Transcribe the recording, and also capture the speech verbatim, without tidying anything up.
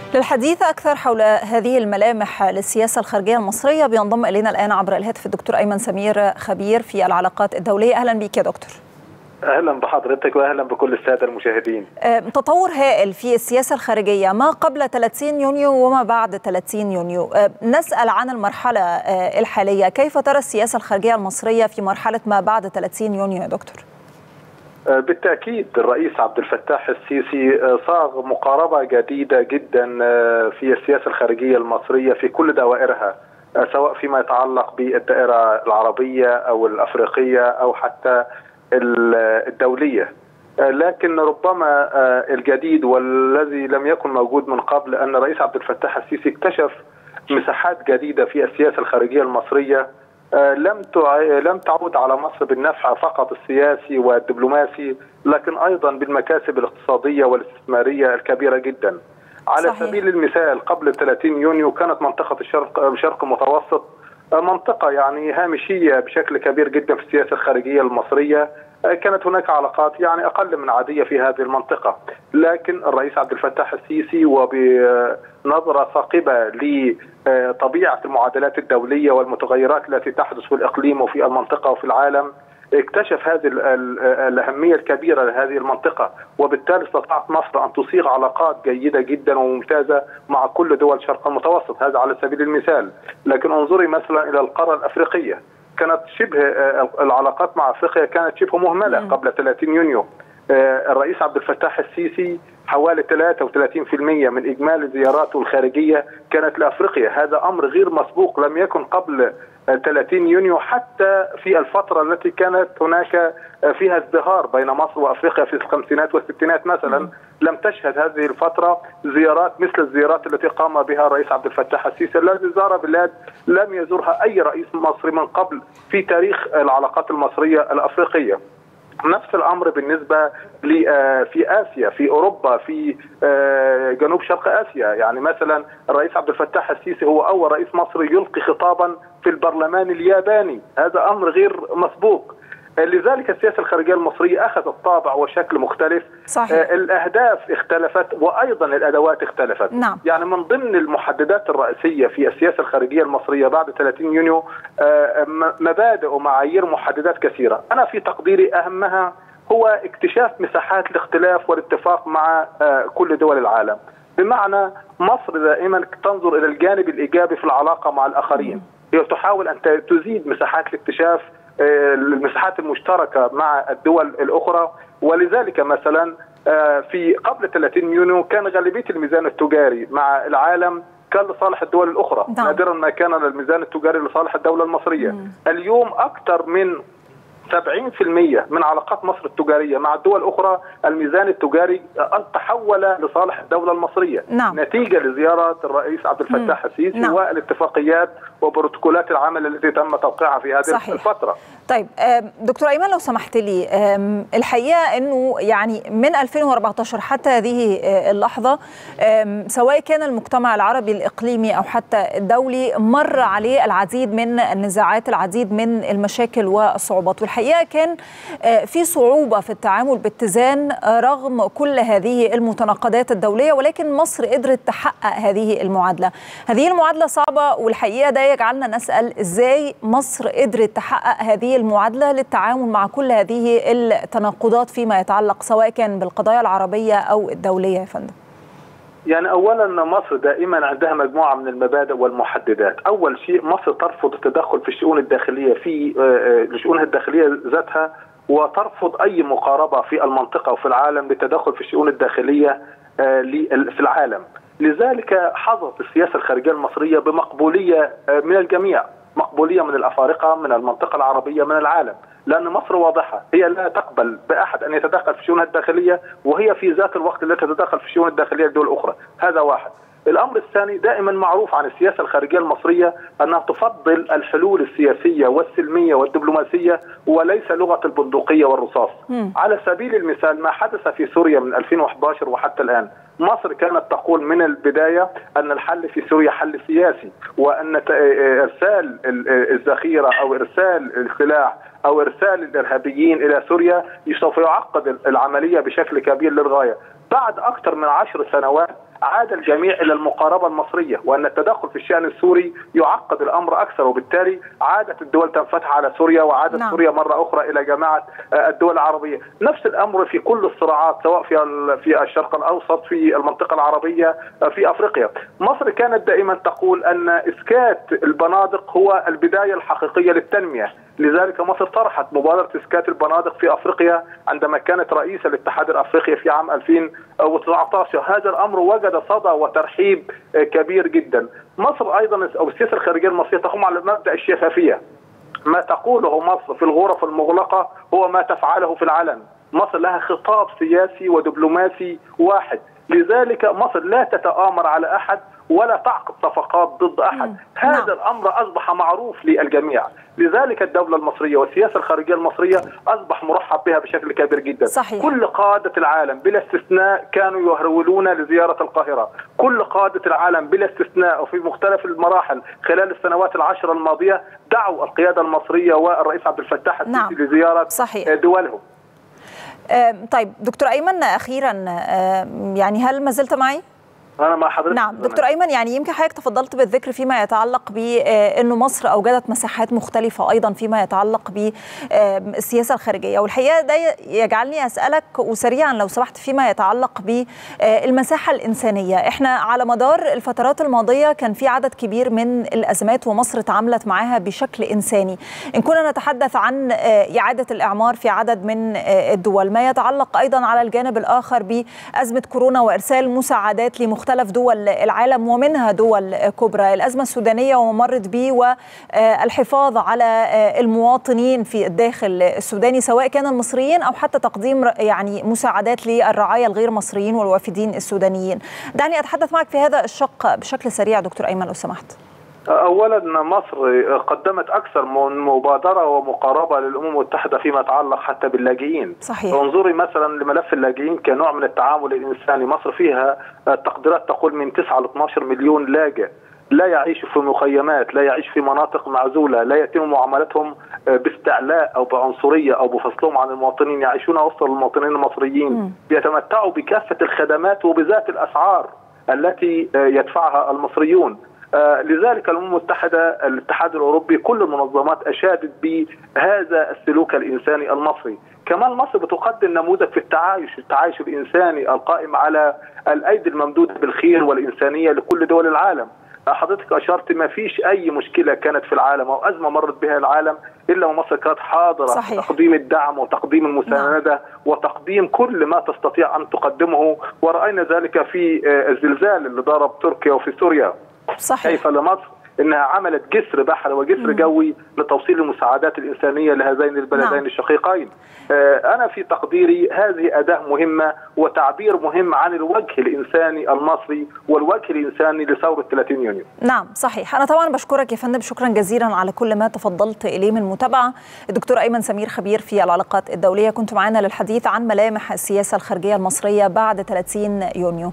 للحديث أكثر حول هذه الملامح للسياسة الخارجية المصرية بينضم إلينا الآن عبر الهاتف الدكتور أيمن سمير، خبير في العلاقات الدولية. أهلا بك يا دكتور. أهلا بحضرتك وأهلا بكل السادة المشاهدين. تطور هائل في السياسة الخارجية ما قبل ثلاثين يونيو وما بعد ثلاثين يونيو. نسأل عن المرحلة الحالية، كيف ترى السياسة الخارجية المصرية في مرحلة ما بعد ثلاثين يونيو يا دكتور؟ بالتأكيد الرئيس عبد الفتاح السيسي صاغ مقاربة جديدة جدا في السياسة الخارجية المصرية في كل دوائرها، سواء فيما يتعلق بالدائرة العربية أو الأفريقية أو حتى الدولية. لكن ربما الجديد والذي لم يكن موجود من قبل أن الرئيس عبد الفتاح السيسي اكتشف مساحات جديدة في السياسة الخارجية المصرية لم لم تعود على مصر بالنفع فقط السياسي والدبلوماسي، لكن أيضا بالمكاسب الاقتصادية والاستثمارية الكبيرة جدا. على صحيح. سبيل المثال قبل ثلاثين يونيو كانت منطقة الشرق الشرق المتوسط منطقة يعني هامشية بشكل كبير جدا في السياسة الخارجية المصرية، كانت هناك علاقات يعني أقل من عادية في هذه المنطقة، لكن الرئيس عبد الفتاح السيسي وبنظرة ثاقبة لطبيعة المعادلات الدولية والمتغيرات التي تحدث في الإقليم وفي المنطقة وفي العالم اكتشف هذه الأهمية الكبيرة لهذه المنطقة، وبالتالي استطاعت مصر أن تصيغ علاقات جيدة جدا وممتازة مع كل دول الشرق المتوسط، هذا على سبيل المثال. لكن انظري مثلا إلى القارة الأفريقية، كانت شبه العلاقات مع أفريقيا كانت شبه مهملة قبل ثلاثين يونيو. الرئيس عبد الفتاح السيسي حوالي ثلاثة وثلاثين بالمئة من إجمالي زياراته الخارجية كانت لأفريقيا، هذا أمر غير مسبوق لم يكن قبل ثلاثين يونيو، حتى في الفترة التي كانت هناك فيها ازدهار بين مصر وأفريقيا في الخمسينات والستينات مثلا، لم تشهد هذه الفترة زيارات مثل الزيارات التي قام بها الرئيس عبد الفتاح السيسي الذي زار بلاد لم يزورها أي رئيس مصري من قبل في تاريخ العلاقات المصرية الأفريقية. نفس الأمر بالنسبة في آسيا، في أوروبا، في جنوب شرق آسيا. يعني مثلا الرئيس عبد الفتاح السيسي هو أول رئيس مصري يلقي خطابا في البرلمان الياباني، هذا أمر غير مسبوق. لذلك السياسة الخارجية المصرية أخذت طابع وشكل مختلف. صحيح. الأهداف اختلفت وأيضا الأدوات اختلفت. نعم. يعني من ضمن المحددات الرئيسية في السياسة الخارجية المصرية بعد ثلاثين يونيو مبادئ ومعايير محددات كثيرة، أنا في تقديري أهمها هو اكتشاف مساحات الاختلاف والاتفاق مع كل دول العالم. بمعنى مصر دائما تنظر إلى الجانب الإيجابي في العلاقة مع الآخرين، هي تحاول أن تزيد مساحات الاكتشاف، المساحات المشتركة مع الدول الأخرى. ولذلك مثلا في قبل ثلاثين يونيو كان غالبية الميزان التجاري مع العالم كان لصالح الدول الأخرى، نادرا ما كان الميزان التجاري لصالح الدولة المصرية. مم. اليوم أكثر من سبعين بالمئة من علاقات مصر التجارية مع الدول الأخرى الميزان التجاري تحول لصالح الدولة المصرية. نعم. نتيجة لزيارة الرئيس عبد الفتاح السيسي. نعم. والاتفاقيات وبروتوكولات العمل التي تم توقيعها في هذه صحيح. الفترة. طيب دكتور أيمن لو سمحت لي، الحقيقة أنه يعني من ألفين وأربعة عشر حتى هذه اللحظة سواء كان المجتمع العربي الإقليمي أو حتى الدولي مر عليه العديد من النزاعات، العديد من المشاكل والصعوبات، والحقيقة كان في صعوبة في التعامل باتزان رغم كل هذه المتناقضات الدولية، ولكن مصر قدرت تحقق هذه المعادلة. هذه المعادلة صعبة، والحقيقة ده يجعلنا نسأل إزاي مصر قدرت تحقق هذه المعادلة للتعامل مع كل هذه التناقضات فيما يتعلق سواء كان بالقضايا العربية أو الدولية يا فندم. يعني أولا مصر دائما عندها مجموعة من المبادئ والمحددات. أول شيء مصر ترفض التدخل في الشؤون الداخلية في شؤونها الداخلية ذاتها، وترفض أي مقاربة في المنطقة وفي العالم للتدخل في الشؤون الداخلية في العالم. لذلك حظت السياسة الخارجية المصرية بمقبولية من الجميع، مقبولية من الأفارقة، من المنطقة العربية، من العالم، لأن مصر واضحة، هي لا تقبل بأحد أن يتدخل في شؤونها الداخلية، وهي في ذات الوقت لا تتدخل في الشؤون الداخلية لدول أخرى. هذا واحد. الأمر الثاني، دائما معروف عن السياسة الخارجية المصرية أنها تفضل الحلول السياسية والسلمية والدبلوماسية وليس لغة البندقية والرصاص. م. على سبيل المثال ما حدث في سوريا من ألفين وأحد عشر وحتى الآن، مصر كانت تقول من البداية أن الحل في سوريا حل سياسي، وأن إرسال الذخيرة أو إرسال السلاح أو إرسال الإرهابيين إلى سوريا سوف يعقد العملية بشكل كبير للغاية. بعد أكثر من عشر سنوات عاد الجميع إلى المقاربة المصرية، وأن التدخل في الشأن السوري يعقد الأمر أكثر، وبالتالي عادت الدول تنفتح على سوريا، وعادت نعم. سوريا مرة أخرى إلى جماعة الدول العربية. نفس الأمر في كل الصراعات، سواء في في الشرق الأوسط، في المنطقة العربية، في أفريقيا. مصر كانت دائما تقول أن إسكات البنادق هو البداية الحقيقية للتنمية، لذلك مصر طرحت مبادرة إسكات البنادق في أفريقيا عندما كانت رئيسة للاتحاد الأفريقي في عام ألفين وتسعة عشر. هذا الأمر وجد صدى وترحيب كبير جدا. مصر أيضا أو السياسة الخارجية المصرية تقوم على مبدأ الشفافية، ما تقوله مصر في الغرف المغلقة هو ما تفعله في العلن. مصر لها خطاب سياسي ودبلوماسي واحد، لذلك مصر لا تتآمر على أحد ولا تعقد صفقات ضد أحد. مم. هذا نعم. الأمر أصبح معروف للجميع، لذلك الدولة المصرية والسياسة الخارجية المصرية أصبح مرحب بها بشكل كبير جدا. صحيح. كل قادة العالم بلا استثناء كانوا يهرولون لزيارة القاهرة، كل قادة العالم بلا استثناء وفي مختلف المراحل خلال السنوات العشر الماضية دعوا القيادة المصرية والرئيس عبد الفتاح السيسي نعم. لزيارة صحيح. دولهم. طيب دكتور أيمن، أخيرا يعني هل ما زلت معي؟ أنا مع حضرتك. نعم دكتور أيمن، يعني يمكن حضرتك تفضلت بالذكر فيما يتعلق بأنه مصر أوجدت مساحات مختلفة أيضا فيما يتعلق بالسياسة الخارجية، والحقيقة ده يجعلني أسألك وسريعا لو سمحت فيما يتعلق بالمساحة الإنسانية. إحنا على مدار الفترات الماضية كان في عدد كبير من الأزمات ومصر تعاملت معها بشكل إنساني، إن كنا نتحدث عن إعادة الإعمار في عدد من الدول، ما يتعلق أيضا على الجانب الآخر بأزمة كورونا وإرسال مساعدات لمختلف مختلف دول العالم ومنها دول كبرى، الأزمة السودانية وما مرت به والحفاظ على المواطنين في الداخل السوداني سواء كان المصريين أو حتى تقديم يعني مساعدات للرعايا الغير مصريين والوافدين السودانيين. دعني أتحدث معك في هذا الشق بشكل سريع دكتور أيمن لو سمحت. أولا مصر قدمت أكثر من مبادرة ومقاربة للأمم المتحدة فيما يتعلق حتى باللاجئين. صحيح. انظري مثلا لملف اللاجئين كنوع من التعامل الإنساني. مصر فيها تقديرات تقول من تسعة ل اثني عشر مليون لاجئ لا يعيش في مخيمات، لا يعيش في مناطق معزولة، لا يتم معاملتهم باستعلاء أو بعنصرية أو بفصلهم عن المواطنين، يعيشون وسط المواطنين المصريين. م. يتمتعوا بكافة الخدمات وبذات الأسعار التي يدفعها المصريون. آه لذلك الأمم المتحدة، الاتحاد الأوروبي، كل المنظمات أشادت بهذا السلوك الإنساني المصري. كمان مصر بتقدم نموذج في التعايش التعايش الإنساني القائم على الأيدي الممدودة بالخير والإنسانية لكل دول العالم. حضرتك أشرت ما فيش أي مشكلة كانت في العالم أو أزمة مرت بها العالم إلا ومصر كانت حاضرة. صحيح. تقديم الدعم وتقديم المساندة. نعم. وتقديم كل ما تستطيع أن تقدمه، ورأينا ذلك في الزلزال اللي ضرب تركيا وفي سوريا. صحيح. كيف لمصر انها عملت جسر بحري وجسر مم. جوي لتوصيل المساعدات الانسانيه لهذين البلدين نعم. الشقيقين. انا في تقديري هذه اداه مهمه وتعبير مهم عن الوجه الانساني المصري والوجه الانساني لثوره ثلاثين يونيو. نعم صحيح. انا طبعا بشكرك يا فندم شكرا جزيلا على كل ما تفضلت اليه من متابعه. الدكتور ايمن سمير خبير في العلاقات الدوليه كنت معنا للحديث عن ملامح السياسه الخارجيه المصريه بعد ثلاثين يونيو.